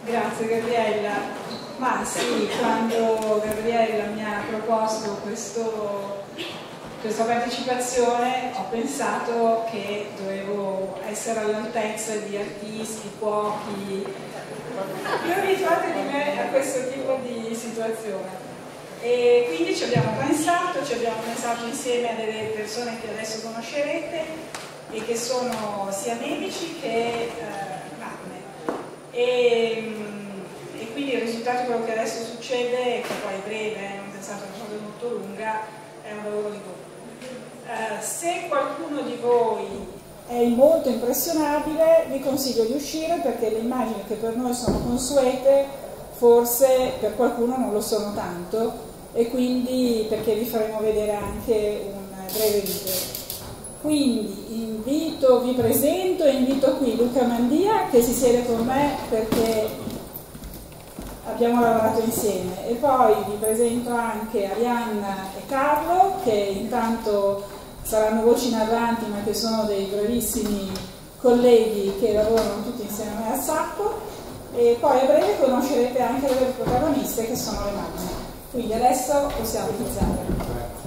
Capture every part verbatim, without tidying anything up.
Grazie Gabriella. Ma sì, quando Gabriella mi ha proposto questo, questa partecipazione ho pensato che dovevo essere all'altezza di artisti, cuochi, più abituati di me a questo tipo di situazione. E quindi ci abbiamo pensato, ci abbiamo pensato insieme a delle persone che adesso conoscerete e che sono sia medici che eh, mamme. E, e quindi il risultato di quello che adesso succede, che poi è breve, non pensate a una cosa molto lunga, è un lavoro di gruppo. Eh, se qualcuno di voi è molto impressionabile, vi consiglio di uscire perché le immagini che per noi sono consuete forse per qualcuno non lo sono tanto, e quindi perché vi faremo vedere anche un breve video. Quindi invito, vi presento e invito qui Luca Mandia che si siede con me perché abbiamo lavorato insieme, e poi vi presento anche Arianna e Carlo che intanto saranno voci narranti ma che sono dei bravissimi colleghi che lavorano tutti insieme a me a Sacco, e poi a breve conoscerete anche le vere protagoniste che sono le mamme. Quindi adesso possiamo iniziare.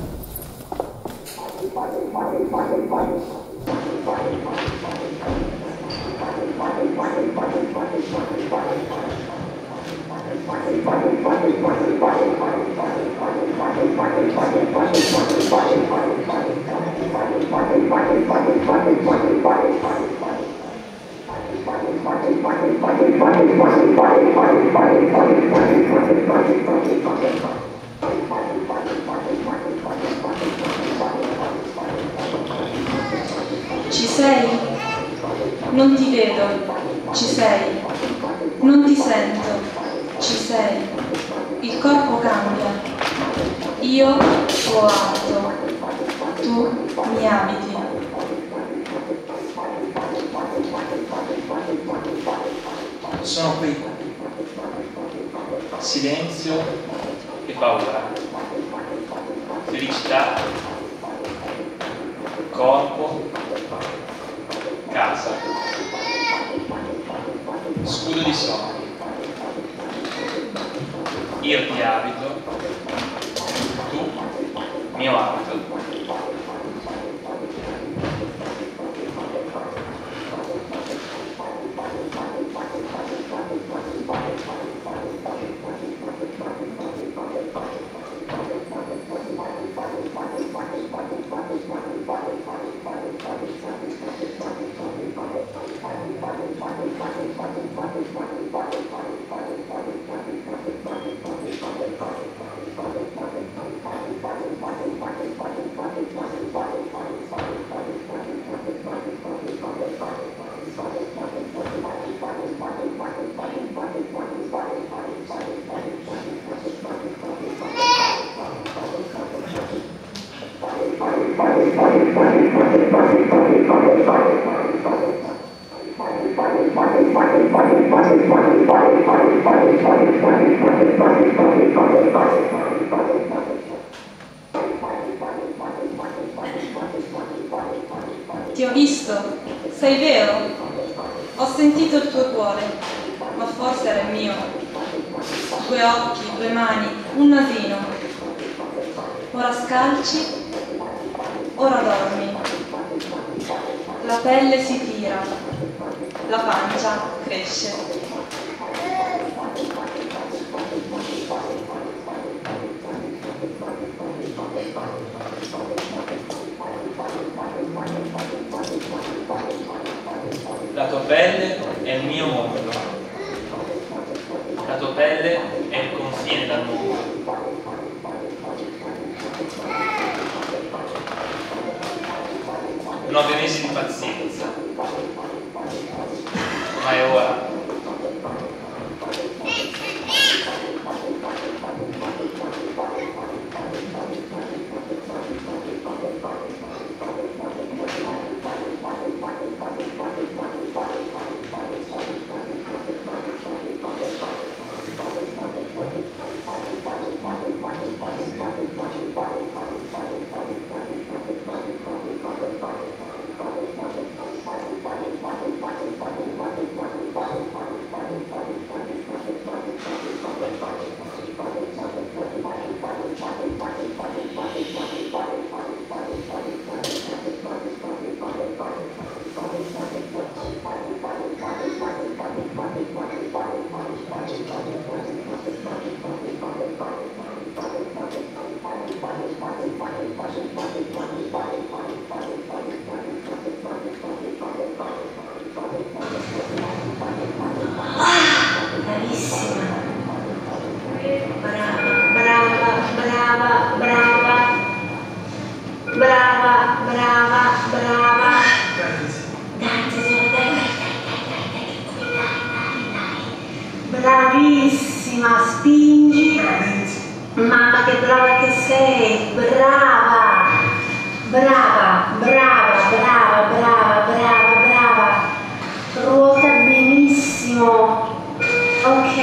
Ci sei? Non ti vedo. Ci sei? Non ti sento. Ci sei? Il corpo cambia. Io ho alto. Tu mi abiti. Sono qui. Silenzio e paura. Felicità. Corpo. Casa. Scudo di sogni. Io ti abito. Tu, mio abito. Ti ho visto, sei vero? Ho sentito il tuo cuore, ma forse era il mio. Due occhi, due mani, un nasino. Ora scalci, ora dormi. La pelle si tira, la pancia cresce. La tua pelle è il mio mondo. La tua pelle è il confine dal mondo. Nove mesi di pazienza. Ma è ora. spingi. Mamma, che brava che sei, brava, brava, brava, brava, brava, brava, brava. Ruota benissimo. Ok.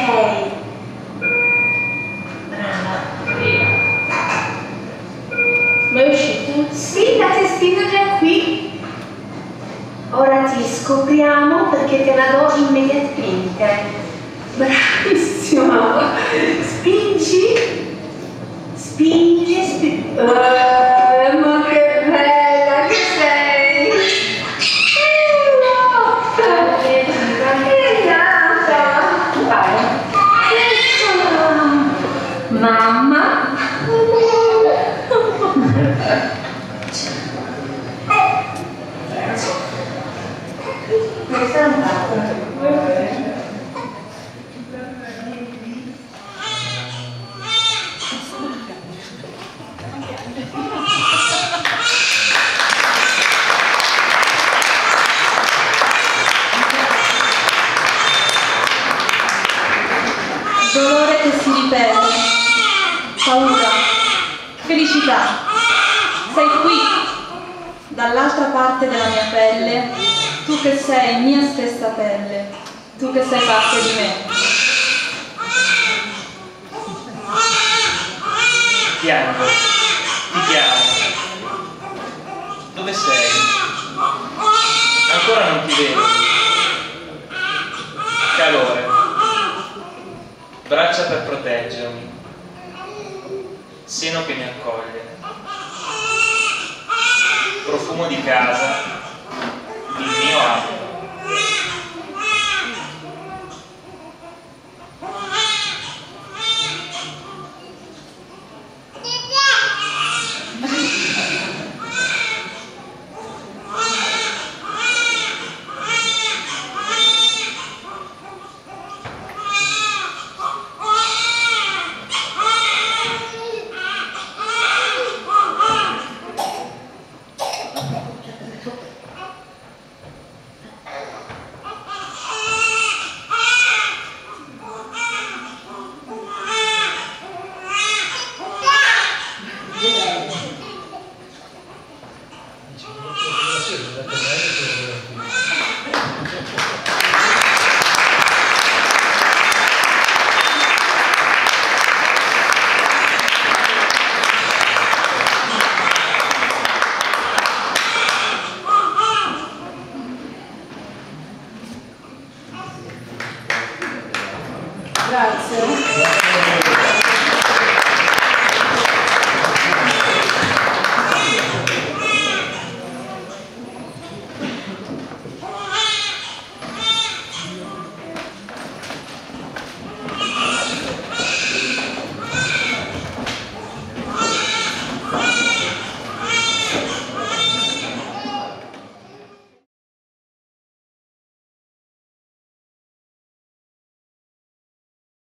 Brava. Ma è uscita? Sì, la testina è già qui. Ora ti scopriamo perché te la do immediatamente. Bravissima. Spingi. Spingi, spingi. Uh, ma che bella che sei. Mamma. Questa è andata. Dolore che si ripete, paura, felicità. Sei qui, dall'altra parte della mia pelle, tu che sei mia stessa pelle, tu che sei parte di me. Piango, ti chiamo. Dove sei?